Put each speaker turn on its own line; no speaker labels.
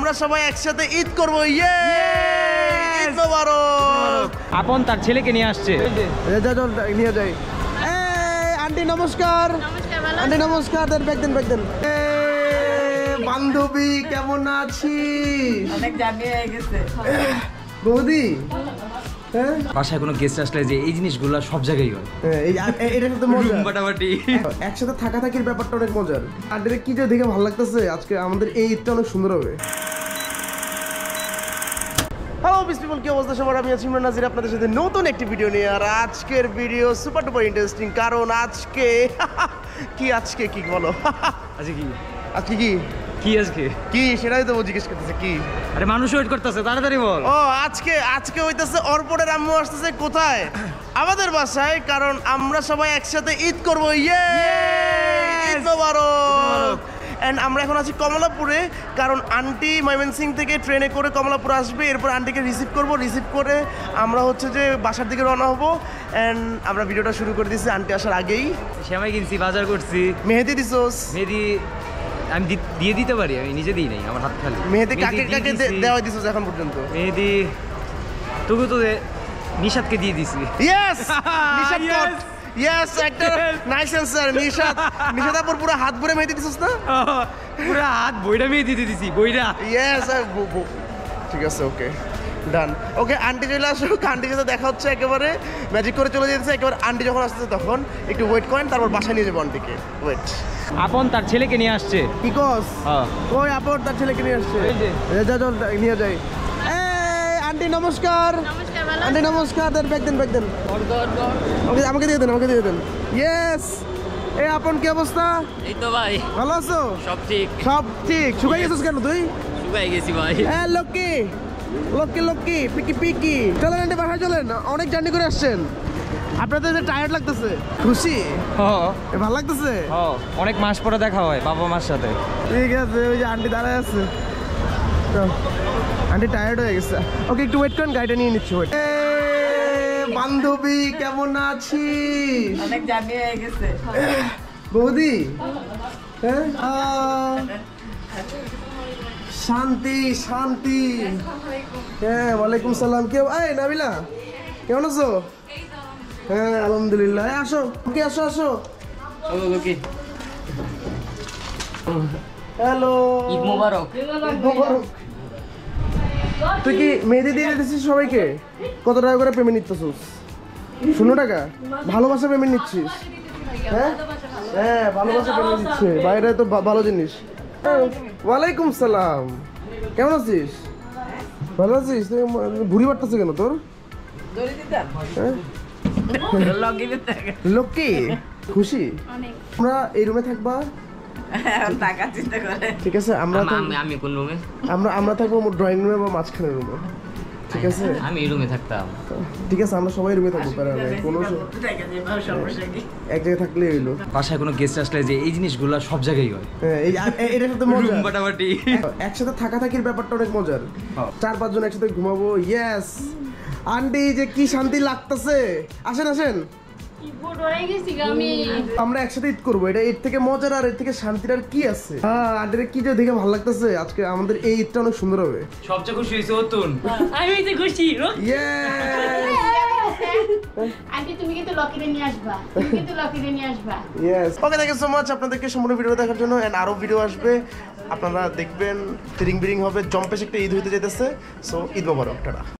আমরা সবাই একসাথে ঈদ করব। ইয়ে ঈদ মোবারক।
আপন তার ছেলেকে নিয়ে আসছে।
নিয়ে যাই। আন্টি নমস্কার। আন্টি নমস্কার। দেন ব্যাগ দেন। বান্ধবী কেমন আছিস?
অনেক জার্নি হয়ে গেছে
বৌদি। হ্যাঁ,
বাসায় কোনো গেস্ট আসলে যে এই জিনিসগুলো সব জায়গায় হয়।
এটা তো মজা।
ফাটাফাটি
একসাথে থাকার ব্যাপারটা অনেক মজার। আন্টিরে কি যে দেখে ভালো লাগতেছে। আজকে আমাদের এই ঈদটা অনেক সুন্দর হবে। হ্যালো পিপল, কি অবস্থা সবার? আমি আছি ইমরান নাজির আপনাদের সাথে নতুন একটি ভিডিও নিয়ে। আর আজকের ভিডিও সুপার ডুপার ইন্টারেস্টিং, কারণ আজকে কি বলো? আজকে কি সেটাই তো জিজ্ঞেস করতেছে কি।
আরে মানুষ ওয়েট করতেছে, তাড়াতাড়ি বল।
ও আজকে হইতেছে অর্পণের আম্মু আসতেছে কোথায়? আমাদের বাসায়, কারণ আমরা সবাই একসাথে ঈদ করবো। ইয়ে ঈদ মোবারক। অ্যান্ড আমরা এখন আছি কমলাপুরে, কারণ আন্টি ময়মনসিং থেকে ট্রেনে করে কমলাপুর আসবে। এরপর আন্টিকে রিসিভ করে আমরা হচ্ছে যে বাসার দিকে রওনা হবো। অ্যান্ড আমরা ভিডিওটা শুরু করে দিচ্ছি আন্টি আসার আগেই।
সেমাই কিনছি, বাজার করছি।
মেহেদি দিছোস?
মেহেদি আমি দিয়ে দিতে পারি, আমি নিজে দিই নাই, আমার হাত খালি।
মেহেদি কাকে দেওয়া দিছোস এখন পর্যন্ত?
মেহেদি তোকে তো নিশাদকে দিয়ে দিছি।
Yes Nishad caught. ইয়েস, একটা নাইস অ্যানসার। নিশাদ আপুর পুরো হাত ভরে মেহেদি দিছিস না?
পুরো হাত বইটা মেহেদি দিয়ে দিছি, বইটা।
ইয়েস, ঠিক আছে, ওকে ডান। ওকে, আন্টি চলে আসুক। আন্টির সাথে দেখা হচ্ছে, একেবারে ম্যাজিক করে চলে যেতেছে। একেবারে আন্টি যখন আসতেছে তখন একটু ওয়েট করেন, তারপর বাসায় নিয়ে যাবো আন্টিকে। ওয়েট।
আপন তার ছেলেকে নিয়ে আসছে।
কি কস? ওই আপন তার ছেলেকে নিয়ে আসছে। নিয়ে যাই। আন্টি নমস্কার। আন্টি নমস্কার। দেন ব্যাগ দেন। ওকে, আমাকে দিয়ে দেন। ইয়েস। এই আপন, কি অবস্থা?
এই তো ভাই,
ভালো আছো?
সব ঠিক।
শুকাই গেছিস কেন তুই?
শুকাই গেছি ভাই।
হ্যাঁ, লক্কি পিকি। চলেন আন্টি, বাসায় চলেন। অনেক জার্নি করে আসছেন, আপনাদের যে টায়ার্ড লাগতেছে। খুশি? ভালো লাগতেছে?
অনেক মাস পরে দেখা হয় বাবা মার সাথে।
ঠিক আছে, ওই যে আন্টি দাঁড়ায় আছে। আন্টি টায়ার্ড হয়ে গেছে। ওকে, একটু ওয়েট করেন, গাড়িটা নিয়ে নিচ্ছি। ওয়েট। বান্ধবী কেমন আছিস?
অনেক জার্নি হয়ে গেছে
বৌদি। হ্যাঁ, শান্তি। হ্যাঁ, ওয়ালাইকুম সালাম। এই নাবিলা, কেমন আছো? হ্যাঁ, আলহামদুলিল্লাহ। আসো, ওকে, আসো। হ্যালো,
ঈদ মোবারক।
তুই কি মেহেদি দিয়ে দিচ্ছিস সবাইকে? কত টাকা করে পেমেন্ট নিচ্ছিস? 0 টাকা? ভালোবাসা পেমেন্ট নিচ্ছিস? হ্যাঁ, ভালোবাসা পেমেন্ট নিচ্ছে। বাইরে তো ভালো জিনিস। ওয়ালাইকুম সালাম। কেমন আছিস? ভালো আছিস? ভুড়ি বাড়তেছে কেন তোর? লক্ষ্মী, খুশি? আমরা এই রুমে থাকবা? ঠিক আছে,
আমি কোন রুমে?
আমরা থাকবো ড্রয়িং রুমে বা মাঝখানের রুমে। ঠিক আছে,
আমি এই রুমে থাকতাম।
ঠিক আছে, আমরা সবাই রুমে থাকবো। কোনো এক জায়গায় থাকলে হইলো।
বাসায় কোনো গেস্ট আসলে যে এই জিনিসগুলো সব জায়গায় হয়।
এটা তো মজা।
ফাটাফাটি
একসাথে থাকার ব্যাপারটা অনেক মজার। 4-5 জন একসাথে ঘুমাবো। ইয়েস। আন্টি, যে কি শান্তি লাগতেছে। আসেন। আমরা একসাথে ঈদ করবো। এটা এর থেকে মজার আর এর থেকে শান্তির আর কি আছে? আন্টিরে কি যে দেখে ভালো লাগতেছে। আজকে আমাদের এই ঈদটা অনেক সুন্দর হবে।
সবচেয়ে খুশি হয়েছে অতুন।
আমি তো খুশি।
আন্টি, তুমি কিন্তু লকিরে নিয়ে আসবা।
Yes. Okay, thank you so much আপনাদেরকে সম্পূর্ণ ভিডিও দেখার জন্য। এন্ড আরো ভিডিও আসবে, আপনারা দেখবেন। তিরিং বিরিং হবে, জম্পেশ একটা ঈদ হইতে যেতেছে। সো ঈদ মোবারক, টাটা।